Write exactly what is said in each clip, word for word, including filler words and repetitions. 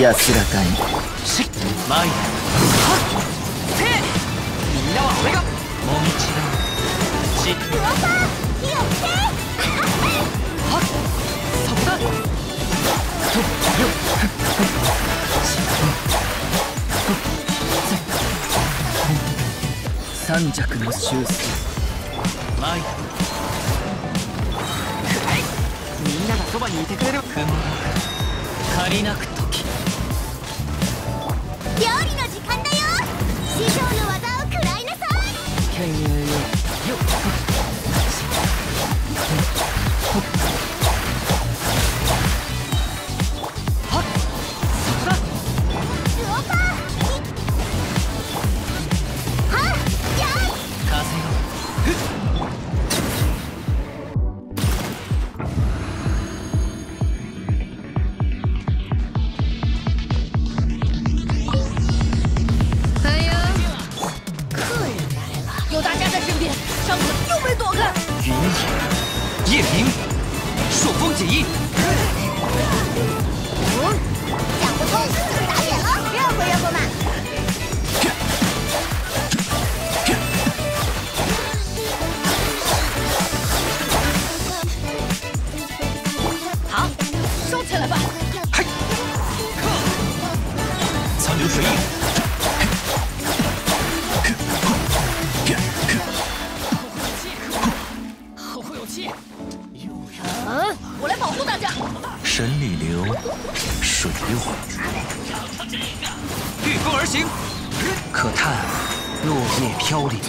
安らかに。 しっ前へ。はっせい。みんなは俺がもみちだ。しっクワパー火をつけ。 はっそこだ。とよっ三尺の修正。 前へ。みんながそばにいてくれる。雲なく借りなく時。 料理の時間だよ。師匠の技を食らいなさい。 剣栄よよっはっそこだ。 クワパーはっやい。 風よふっ有大家在身边，上次又没躲开。 云影夜明朔风解印。 嗯，讲不通，打脸了，热乎热乎嘛。好，收起来吧。 嘿，苍流水影。神里流，水用，御风而行，可叹落叶飘零。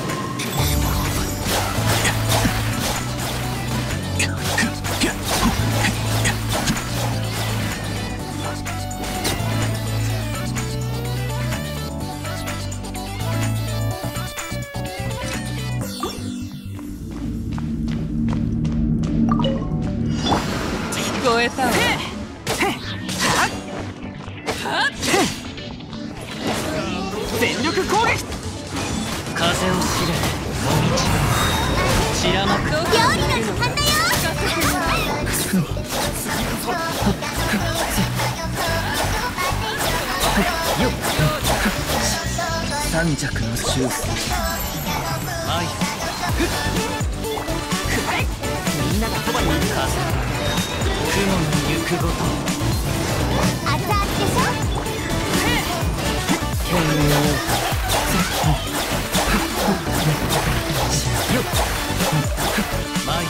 聞こえたわ。 全力攻撃。風を知れもみち散らまく。 料理の時間だよ。 よっ三尺の修正。 前へ。みんながそばにいる。風雲の行くごと。 熱々でしょ。 剣よよっ前へ。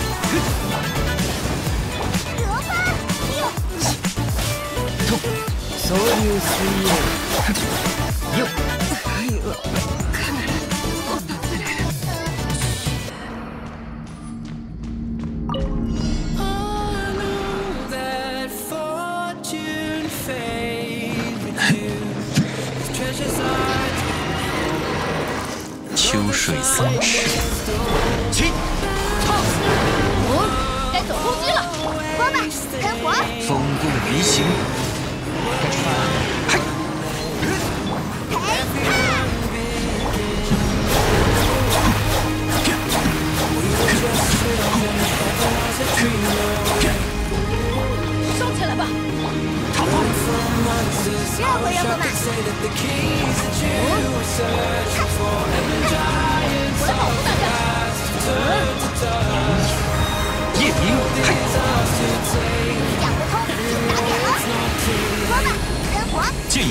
クワパー火を。 とそういう水泳よっ秋水三尺。 起， 哦，该走攻击了。光吧，喷火。 风过离形。嘿， 嘿，收起来吧。 逃跑。 热乎热乎嘛。我来保护大家。 夜明，嘿， 讲不通，打脸了。光吧，喷火。 剑影。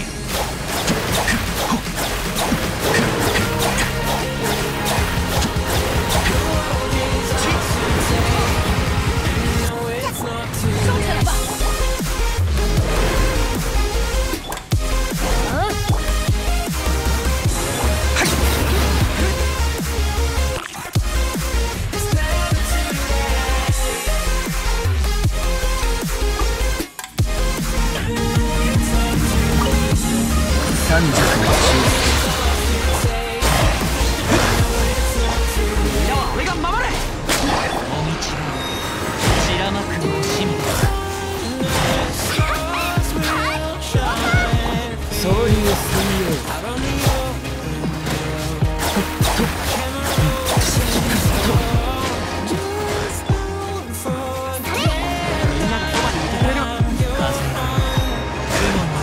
收起来吧。 三尺の修みんなは俺が守れ。もみち散らまく惜しみ。 そういう水泳みんながそばにいてくれる。風雲の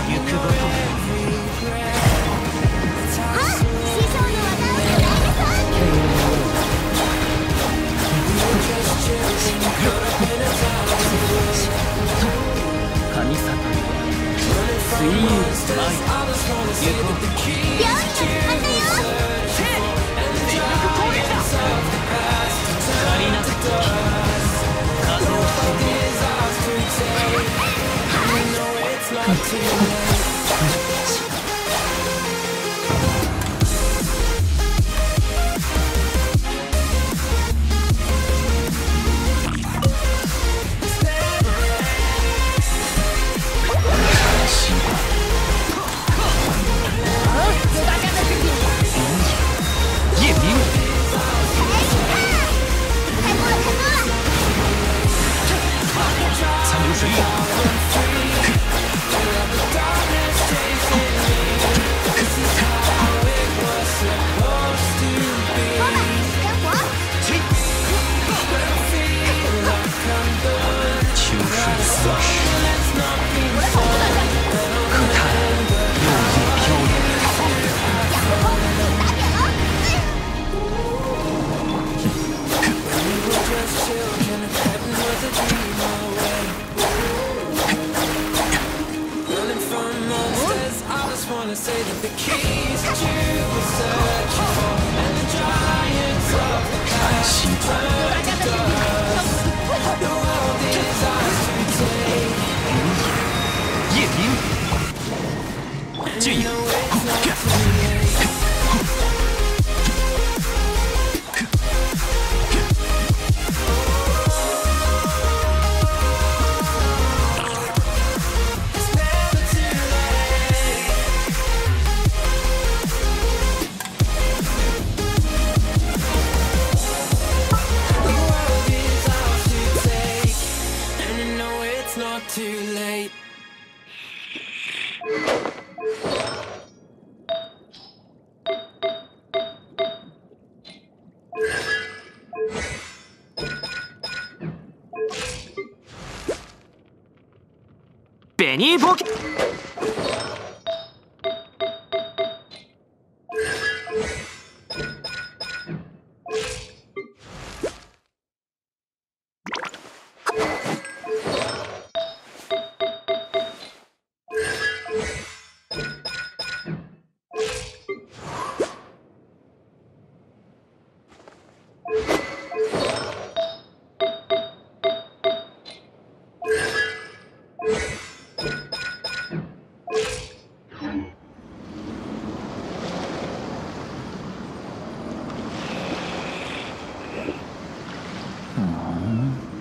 病院の時間だよ。 全力攻撃だ。足りなくて風を知れ。夜明， 开播了，开播了！ 残留水影。 说吧，干活！ 秋水思时， 我的头不短暂， 可叹落叶飘零。 两个空，打点了。 安息吧， 有大家的身体，要不夜明，剑影。 Too late. ベニーボケ。 嗯。